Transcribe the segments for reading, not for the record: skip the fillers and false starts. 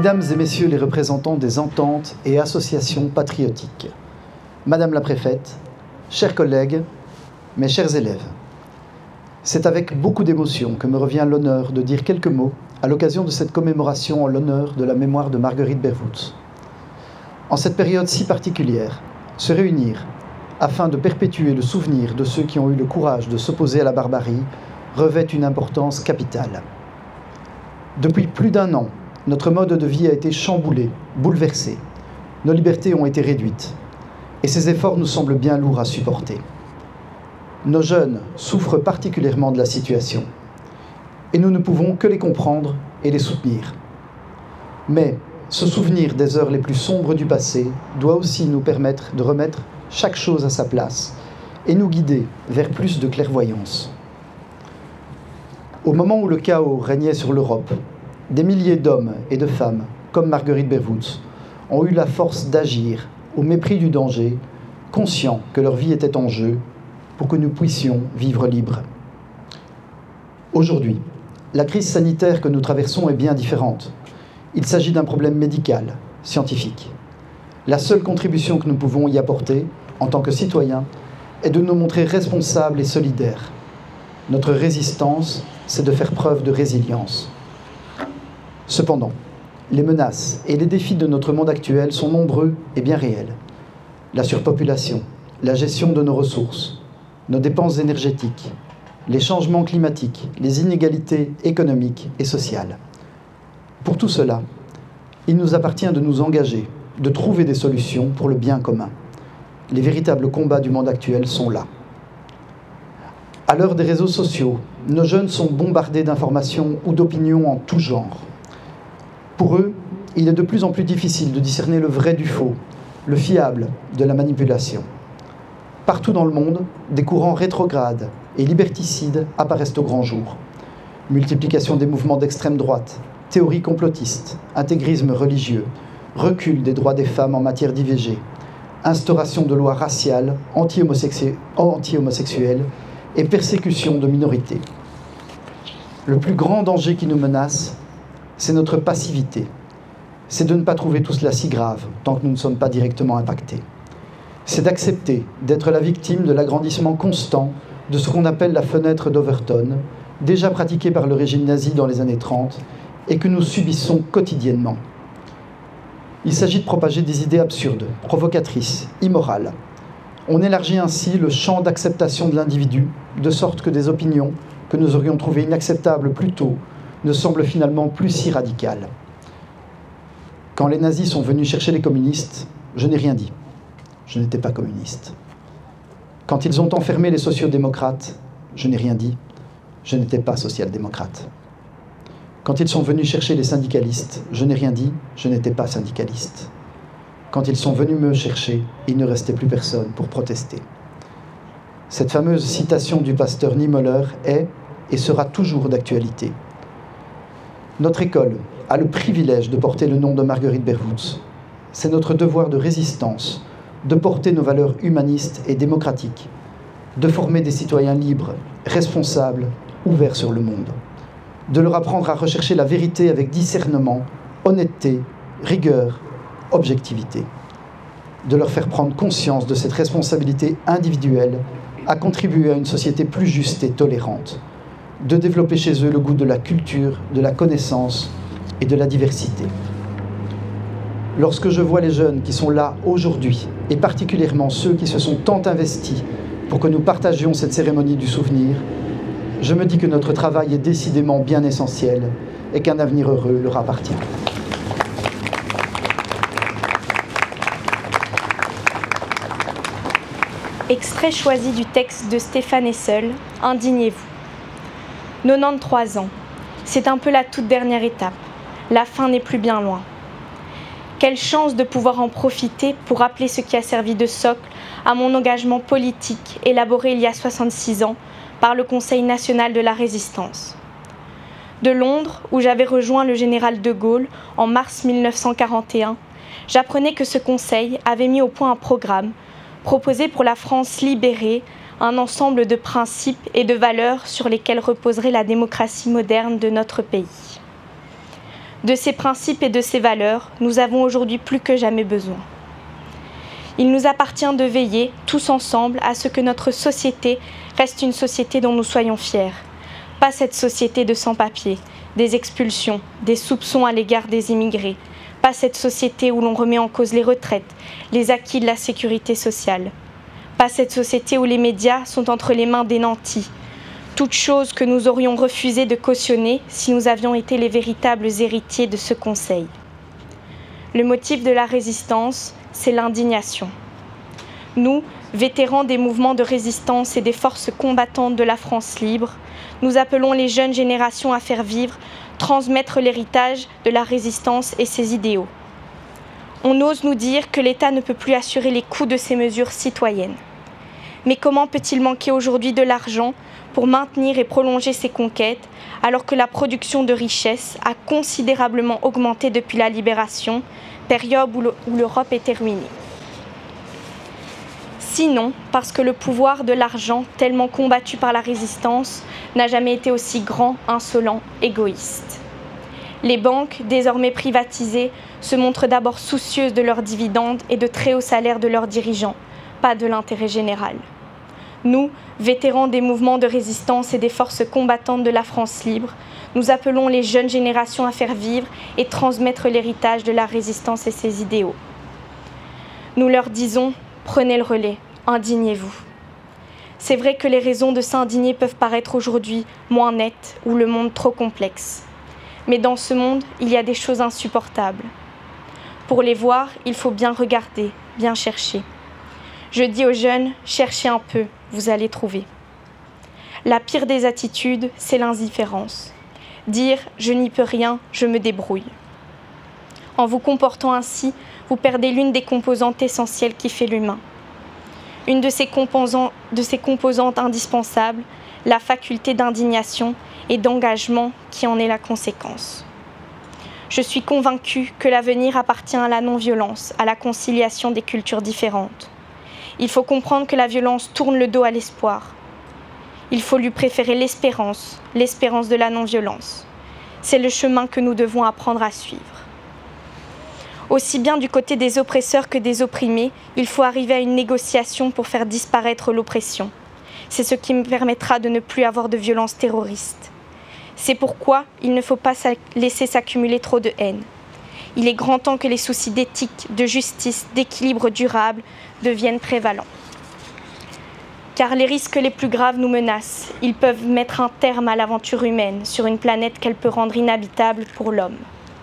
Mesdames et messieurs les représentants des ententes et associations patriotiques, Madame la préfète, chers collègues, mes chers élèves, c'est avec beaucoup d'émotion que me revient l'honneur de dire quelques mots à l'occasion de cette commémoration en l'honneur de la mémoire de Marguerite Berwood. En cette période si particulière, se réunir afin de perpétuer le souvenir de ceux qui ont eu le courage de s'opposer à la barbarie revêt une importance capitale. Depuis plus d'1 an, notre mode de vie a été chamboulé, bouleversé. Nos libertés ont été réduites. Et ces efforts nous semblent bien lourds à supporter. Nos jeunes souffrent particulièrement de la situation. Et nous ne pouvons que les comprendre et les soutenir. Mais ce souvenir des heures les plus sombres du passé doit aussi nous permettre de remettre chaque chose à sa place et nous guider vers plus de clairvoyance. Au moment où le chaos régnait sur l'Europe, des milliers d'hommes et de femmes, comme Marguerite Berwood, ont eu la force d'agir au mépris du danger, conscients que leur vie était en jeu pour que nous puissions vivre libres. Aujourd'hui, la crise sanitaire que nous traversons est bien différente. Il s'agit d'un problème médical, scientifique. La seule contribution que nous pouvons y apporter, en tant que citoyens, est de nous montrer responsables et solidaires. Notre résistance, c'est de faire preuve de résilience. Cependant, les menaces et les défis de notre monde actuel sont nombreux et bien réels. La surpopulation, la gestion de nos ressources, nos dépenses énergétiques, les changements climatiques, les inégalités économiques et sociales. Pour tout cela, il nous appartient de nous engager, de trouver des solutions pour le bien commun. Les véritables combats du monde actuel sont là. À l'heure des réseaux sociaux, nos jeunes sont bombardés d'informations ou d'opinions en tout genre. Pour eux, il est de plus en plus difficile de discerner le vrai du faux, le fiable de la manipulation. Partout dans le monde, des courants rétrogrades et liberticides apparaissent au grand jour. Multiplication des mouvements d'extrême droite, théories complotistes, intégrisme religieux, recul des droits des femmes en matière d'IVG, instauration de lois raciales, anti-homosexuelles et persécution de minorités. Le plus grand danger qui nous menace, c'est notre passivité. C'est de ne pas trouver tout cela si grave tant que nous ne sommes pas directement impactés. C'est d'accepter d'être la victime de l'agrandissement constant de ce qu'on appelle la fenêtre d'Overton, déjà pratiquée par le régime nazi dans les années 30 et que nous subissons quotidiennement. Il s'agit de propager des idées absurdes, provocatrices, immorales. On élargit ainsi le champ d'acceptation de l'individu, de sorte que des opinions que nous aurions trouvées inacceptables plus tôt ne semblent finalement plus si radicales. Quand les nazis sont venus chercher les communistes, je n'ai rien dit. Je n'étais pas communiste. Quand ils ont enfermé les sociodémocrates, je n'ai rien dit. Je n'étais pas social-démocrate. Quand ils sont venus chercher les syndicalistes, je n'ai rien dit. Je n'étais pas syndicaliste. Quand ils sont venus me chercher, il ne restait plus personne pour protester. Cette fameuse citation du pasteur Niemöller est et sera toujours d'actualité. Notre école a le privilège de porter le nom de Marguerite Berwood. C'est notre devoir de résistance, de porter nos valeurs humanistes et démocratiques, de former des citoyens libres, responsables, ouverts sur le monde, de leur apprendre à rechercher la vérité avec discernement, honnêteté, rigueur, objectivité, de leur faire prendre conscience de cette responsabilité individuelle à contribuer à une société plus juste et tolérante, de développer chez eux le goût de la culture, de la connaissance et de la diversité. Lorsque je vois les jeunes qui sont là aujourd'hui, et particulièrement ceux qui se sont tant investis pour que nous partagions cette cérémonie du souvenir, je me dis que notre travail est décidément bien essentiel et qu'un avenir heureux leur appartient. Extrait choisi du texte de Stéphane Hessel, Indignez-vous. 93 ans, c'est un peu la toute dernière étape. La fin n'est plus bien loin. Quelle chance de pouvoir en profiter pour rappeler ce qui a servi de socle à mon engagement politique élaboré il y a 66 ans par le Conseil national de la résistance. De Londres, où j'avais rejoint le général de Gaulle en mars 1941, j'apprenais que ce conseil avait mis au point un programme proposé pour la France libérée, un ensemble de principes et de valeurs sur lesquels reposerait la démocratie moderne de notre pays. De ces principes et de ces valeurs, nous avons aujourd'hui plus que jamais besoin. Il nous appartient de veiller, tous ensemble, à ce que notre société reste une société dont nous soyons fiers. Pas cette société de sans-papiers, des expulsions, des soupçons à l'égard des immigrés. Pas cette société où l'on remet en cause les retraites, les acquis de la sécurité sociale. Pas cette société où les médias sont entre les mains des nantis. Toutes choses que nous aurions refusé de cautionner si nous avions été les véritables héritiers de ce conseil. Le motif de la résistance, c'est l'indignation. Nous, vétérans des mouvements de résistance et des forces combattantes de la France libre, nous appelons les jeunes générations à faire vivre, transmettre l'héritage de la résistance et ses idéaux. On ose nous dire que l'État ne peut plus assurer les coûts de ces mesures citoyennes. Mais comment peut-il manquer aujourd'hui de l'argent pour maintenir et prolonger ces conquêtes, alors que la production de richesses a considérablement augmenté depuis la libération, période où l'Europe était ruinée? Sinon, parce que le pouvoir de l'argent, tellement combattu par la résistance, n'a jamais été aussi grand, insolent, égoïste. Les banques, désormais privatisées, se montrent d'abord soucieuses de leurs dividendes et de très hauts salaires de leurs dirigeants, pas de l'intérêt général. Nous, vétérans des mouvements de résistance et des forces combattantes de la France libre, nous appelons les jeunes générations à faire vivre et transmettre l'héritage de la résistance et ses idéaux. Nous leur disons: prenez le relais, indignez-vous. C'est vrai que les raisons de s'indigner peuvent paraître aujourd'hui moins nettes ou le monde trop complexe. Mais dans ce monde, il y a des choses insupportables. Pour les voir, il faut bien regarder, bien chercher. Je dis aux jeunes, cherchez un peu, vous allez trouver. La pire des attitudes, c'est l'indifférence. Dire « je n'y peux rien, je me débrouille ». En vous comportant ainsi, vous perdez l'une des composantes essentielles qui fait l'humain. Une de ces composantes indispensables, la faculté d'indignation et d'engagement qui en est la conséquence. Je suis convaincue que l'avenir appartient à la non-violence, à la conciliation des cultures différentes. Il faut comprendre que la violence tourne le dos à l'espoir. Il faut lui préférer l'espérance de la non-violence. C'est le chemin que nous devons apprendre à suivre. Aussi bien du côté des oppresseurs que des opprimés, il faut arriver à une négociation pour faire disparaître l'oppression. C'est ce qui me permettra de ne plus avoir de violence terroriste. C'est pourquoi il ne faut pas laisser s'accumuler trop de haine. Il est grand temps que les soucis d'éthique, de justice, d'équilibre durable deviennent prévalents. Car les risques les plus graves nous menacent. Ils peuvent mettre un terme à l'aventure humaine sur une planète qu'elle peut rendre inhabitable pour l'homme.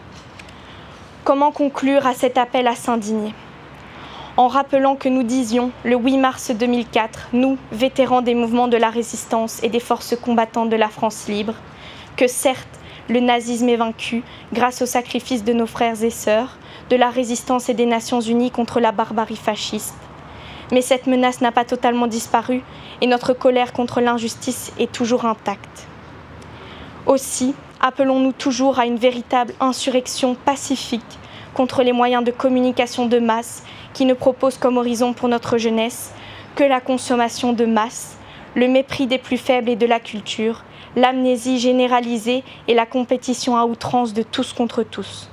Comment conclure à cet appel à s'indigner? En rappelant que nous disions, le 8 mars 2004, nous, vétérans des mouvements de la résistance et des forces combattantes de la France libre, que certes, le nazisme est vaincu grâce au sacrifice de nos frères et sœurs, de la résistance et des Nations Unies contre la barbarie fasciste. Mais cette menace n'a pas totalement disparu et notre colère contre l'injustice est toujours intacte. Aussi, appelons-nous toujours à une véritable insurrection pacifique contre les moyens de communication de masse qui ne proposent comme horizon pour notre jeunesse que la consommation de masse, le mépris des plus faibles et de la culture, l'amnésie généralisée et la compétition à outrance de tous contre tous.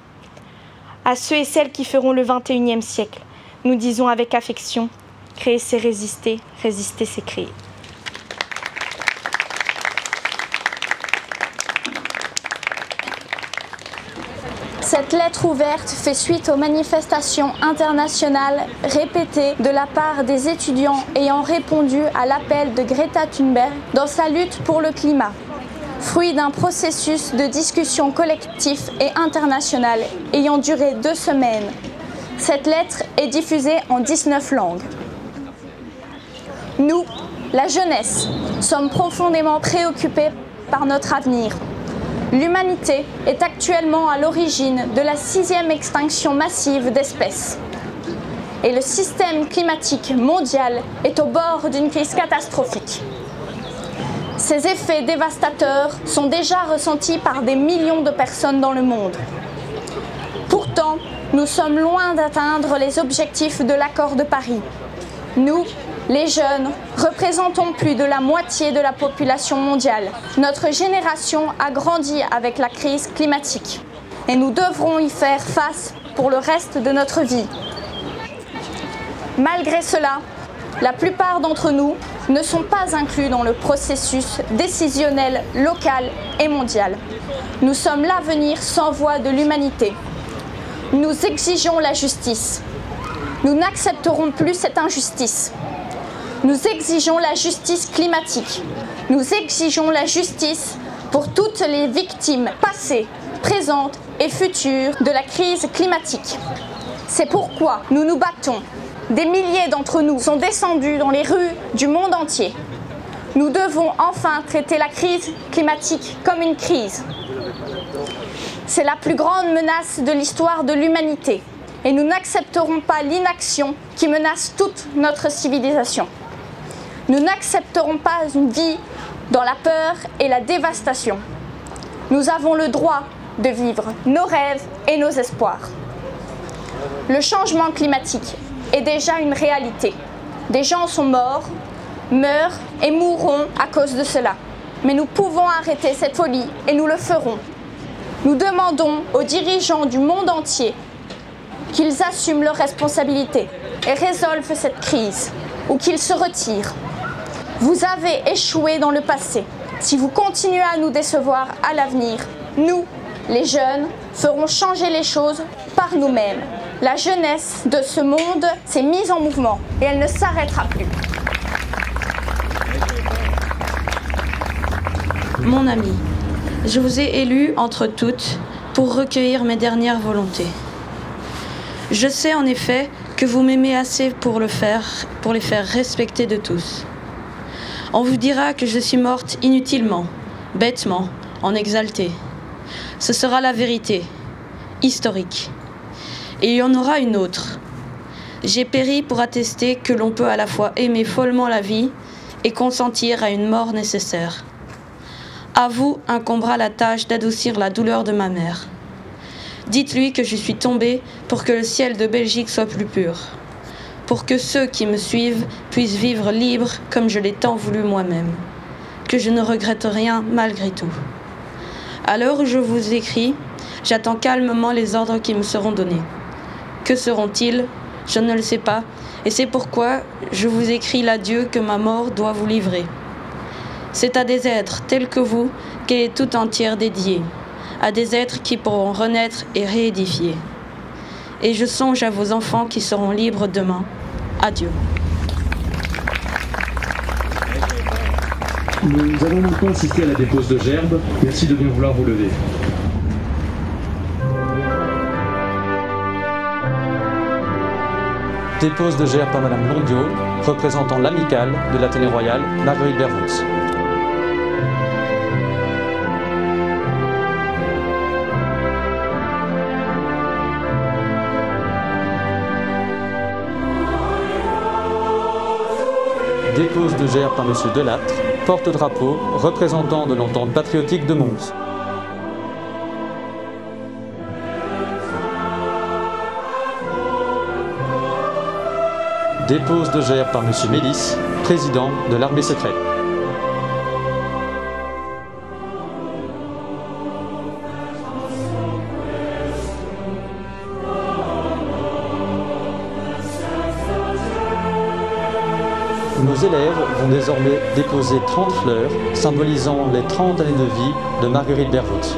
À ceux et celles qui feront le XXIe siècle, nous disons avec affection, créer c'est résister, résister c'est créer. Cette lettre ouverte fait suite aux manifestations internationales répétées de la part des étudiants ayant répondu à l'appel de Greta Thunberg dans sa lutte pour le climat, fruit d'un processus de discussion collectif et international ayant duré 2 semaines. Cette lettre est diffusée en 19 langues. Nous, la jeunesse, sommes profondément préoccupés par notre avenir. L'humanité est actuellement à l'origine de la 6e extinction massive d'espèces. Et le système climatique mondial est au bord d'une crise catastrophique. Ces effets dévastateurs sont déjà ressentis par des millions de personnes dans le monde. Pourtant, nous sommes loin d'atteindre les objectifs de l'accord de Paris. Nous, les jeunes, représentons plus de la moitié de la population mondiale. Notre génération a grandi avec la crise climatique. et nous devrons y faire face pour le reste de notre vie. Malgré cela, la plupart d'entre nous ne sont pas inclus dans le processus décisionnel local et mondial. Nous sommes l'avenir sans voix de l'humanité. Nous exigeons la justice. Nous n'accepterons plus cette injustice. Nous exigeons la justice climatique. Nous exigeons la justice pour toutes les victimes passées, présentes et futures de la crise climatique. C'est pourquoi nous nous battons. Des milliers d'entre nous sont descendus dans les rues du monde entier. Nous devons enfin traiter la crise climatique comme une crise. C'est la plus grande menace de l'histoire de l'humanité et nous n'accepterons pas l'inaction qui menace toute notre civilisation. Nous n'accepterons pas une vie dans la peur et la dévastation. Nous avons le droit de vivre nos rêves et nos espoirs. Le changement climatique est déjà une réalité. Des gens sont morts, meurent et mourront à cause de cela. Mais nous pouvons arrêter cette folie et nous le ferons. Nous demandons aux dirigeants du monde entier qu'ils assument leurs responsabilités et résolvent cette crise, ou qu'ils se retirent. Vous avez échoué dans le passé. Si vous continuez à nous décevoir à l'avenir, nous, les jeunes, ferons changer les choses par nous-mêmes. La jeunesse de ce monde s'est mise en mouvement et elle ne s'arrêtera plus. Mon ami, je vous ai élu entre toutes pour recueillir mes dernières volontés. Je sais en effet que vous m'aimez assez pour les faire respecter de tous. On vous dira que je suis morte inutilement, bêtement, en exaltée. Ce sera la vérité, historique. Et il y en aura une autre. J'ai péri pour attester que l'on peut à la fois aimer follement la vie et consentir à une mort nécessaire. À vous incombera la tâche d'adoucir la douleur de ma mère. Dites-lui que je suis tombée pour que le ciel de Belgique soit plus pur, pour que ceux qui me suivent puissent vivre libres comme je l'ai tant voulu moi-même, que je ne regrette rien malgré tout. À l'heure où je vous écris, j'attends calmement les ordres qui me seront donnés. Que seront-ils? Je ne le sais pas, et c'est pourquoi je vous écris l'adieu que ma mort doit vous livrer. C'est à des êtres tels que vous qu'elle est tout entière dédiée, à des êtres qui pourront renaître et réédifier. Et je songe à vos enfants qui seront libres demain. Adieu. Nous allons maintenant assister à la dépose de gerbes. Merci de bien vouloir vous lever. Dépose de gerbes par Madame Londiot, représentant l'amicale de l'Athénée royal Marguerite Bervoets. Dépose de gerbes par Monsieur Delattre, porte-drapeau, représentant de l'entente patriotique de Mons. Dépose de gerbes par Monsieur Mélis, président de l'armée secrète. Nos élèves vont désormais déposer 30 fleurs, symbolisant les 30 années de vie de Marguerite Bervoets.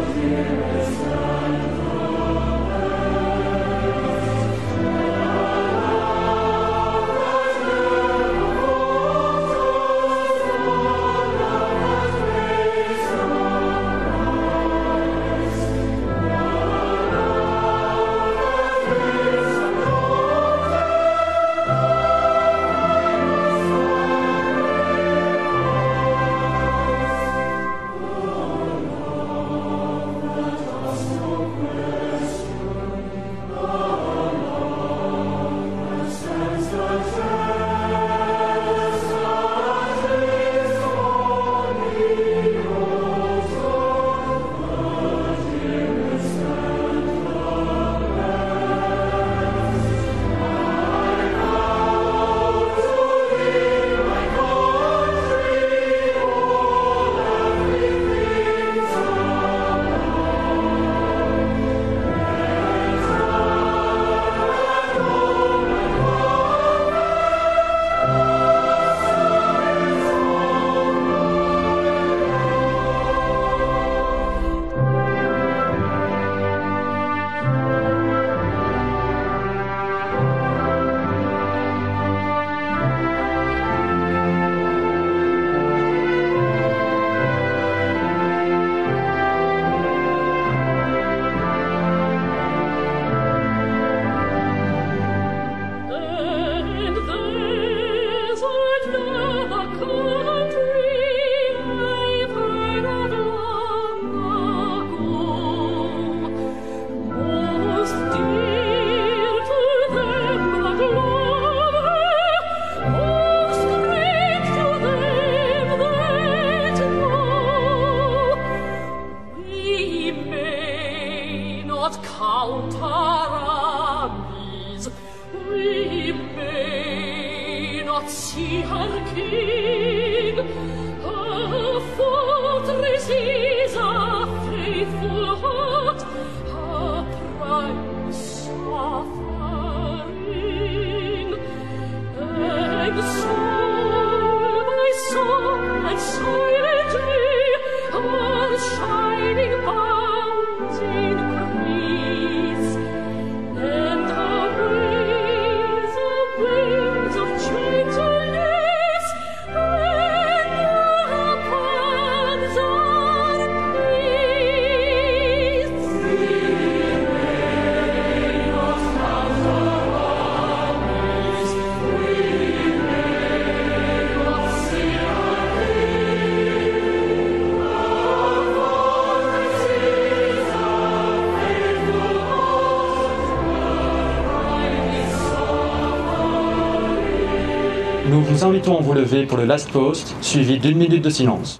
Nous vous invitons à vous lever pour le Last Post, suivi d'1 minute de silence.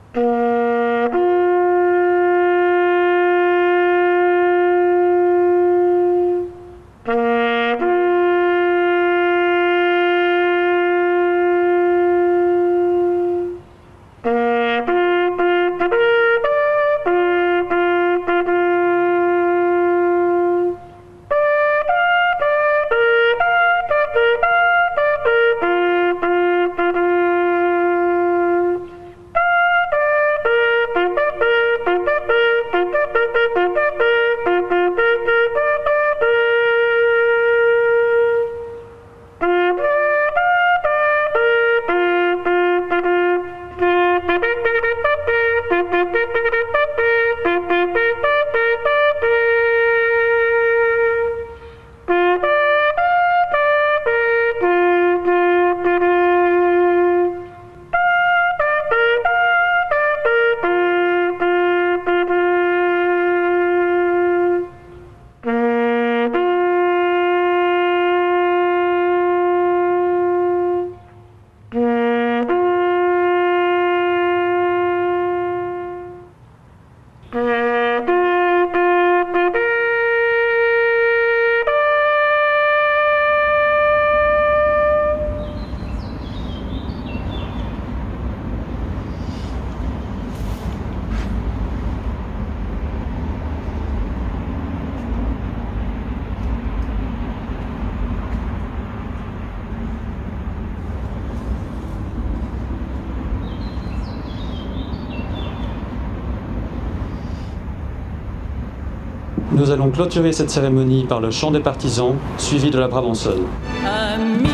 Nous allons clôturer cette cérémonie par le chant des partisans, suivi de la brabançonne. Ami,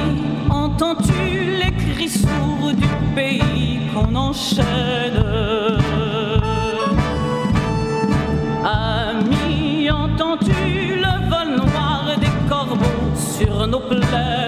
entends-tu les cris sourds du pays qu'on enchaîne? Ami, entends-tu le vol noir des corbeaux sur nos plaines?